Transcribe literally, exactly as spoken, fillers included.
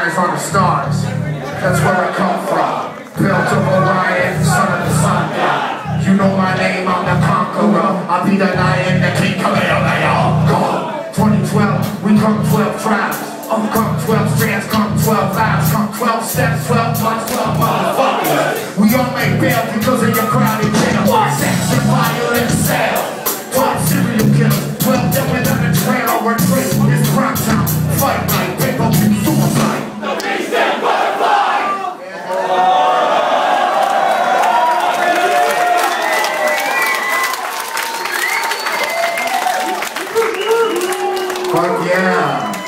eyes on the stars. That's where I come from. Built of Orion, son of the sun god. You know my name, I'm the conqueror. I'll be the lion, the king, come here, they all go. twenty twelve, we come twelve tribes. Oh, come twelve strands, come twelve lives. Come twelve steps, twelve months, twelve motherfuckers. We all make bail because of your crowded jail. Sex and violence, sale. twelve serial killers, twelve dead without a trail or retreat. It's crime time, fight night, paper, suicide. The beast and butterfly! Fuck yeah.